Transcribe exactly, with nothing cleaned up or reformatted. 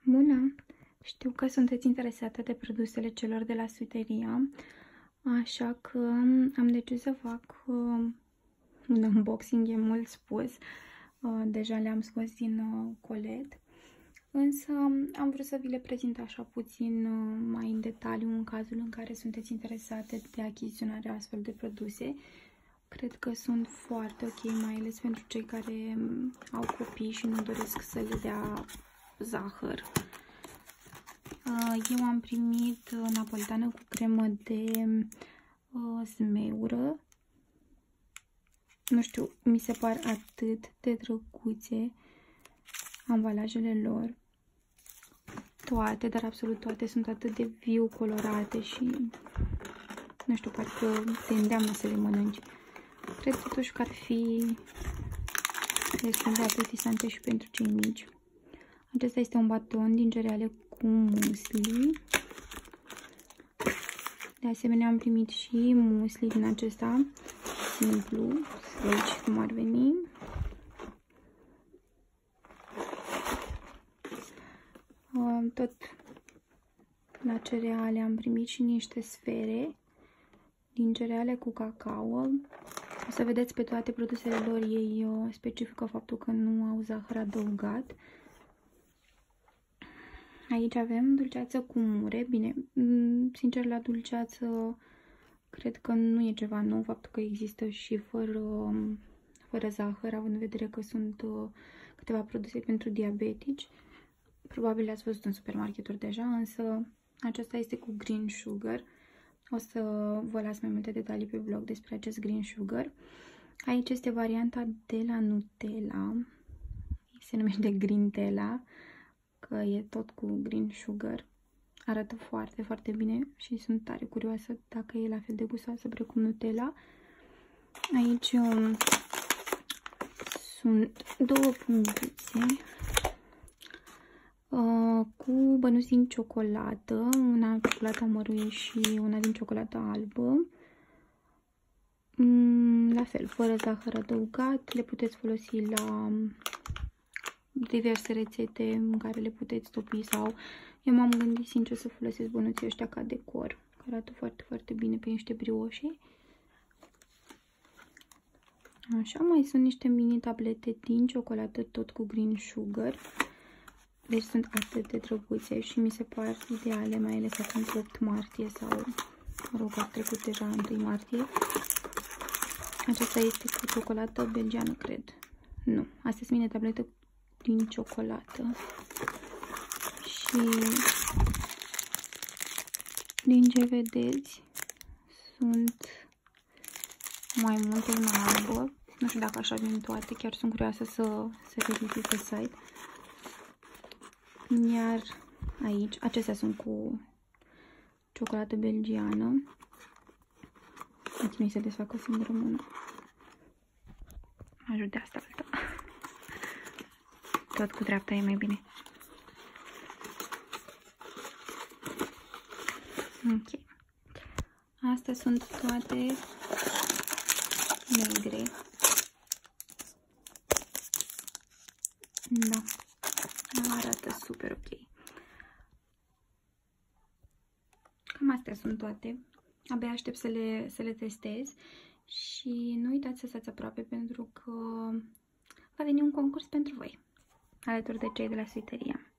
Bună! Știu că sunteți interesate de produsele celor de la Suiteria, așa că am decis să fac uh, un unboxing, e mult spus. Uh, deja le-am scos din uh, colet, însă am vrut să vi le prezint așa puțin uh, mai în detaliu în cazul în care sunteți interesate de achiziționarea astfel de produse. Cred că sunt foarte ok, mai ales pentru cei care au copii și nu doresc să le dea zahăr. Eu am primit napolitană cu cremă de uh, smeură. Nu știu, mi se par atât de drăguțe ambalajele lor. Toate, dar absolut toate sunt atât de viu colorate și nu știu, parcă te îndeamnă să le mănânci. Cred totuși că ar fi destul de apetisante și pentru cei mici. Acesta este un baton din cereale cu musli. De asemenea am primit și musli din acesta simplu, aici cum ar veni. Tot la cereale am primit și niște sfere din cereale cu cacao. O să vedeți pe toate produsele lor, ei specifică faptul că nu au zahăr adăugat. Aici avem dulceață cu mure. Bine, sincer, la dulceață cred că nu e ceva nou faptul că există și fără, fără zahăr, având în vedere că sunt câteva produse pentru diabetici. Probabil le-ați văzut în supermarketuri deja, însă aceasta este cu green sugar. O să vă las mai multe detalii pe blog despre acest green sugar. Aici este varianta de la Nutella. Se numește Greentella, că e tot cu green sugar. Arată foarte, foarte bine și sunt tare curioasă dacă e la fel de gustoasă precum Nutella. Aici um, sunt două punguțe uh, cu bănuți din ciocolată, una ciocolată măruie și una din ciocolată albă. Mm, la fel, fără zahăr adăugat, le puteți folosi la diverse rețete în care le puteți topi sau eu m-am gândit sincer să folosesc bănuții ăștia ca decor, că arată foarte, foarte bine pe niște brioșe. Așa, mai sunt niște mini tablete din ciocolată tot cu green sugar. Deci sunt atât de drăguțe și mi se par ideale, mai ales acum pe opt martie sau, mă rog, a trecut deja întâi martie. Aceasta este cu ciocolată belgiană, cred. Nu, astea sunt mini tablete din ciocolată. Și din ce vedeți, sunt mai multe în albă. Nu știu dacă așa din toate, chiar sunt curioasă să, să verific pe site. Iar aici, acestea sunt cu ciocolată belgiană. Continui să desfac o singură mână. Ajut de asta alta. Tot cu dreapta e mai bine. Ok. Astea sunt toate negre. Da. Arată super ok. Cam astea sunt toate. Abia aștept să le, să le testez. Și nu uitați să stați aproape pentru că va veni un concurs pentru voi, alături de cei de la Suiteria.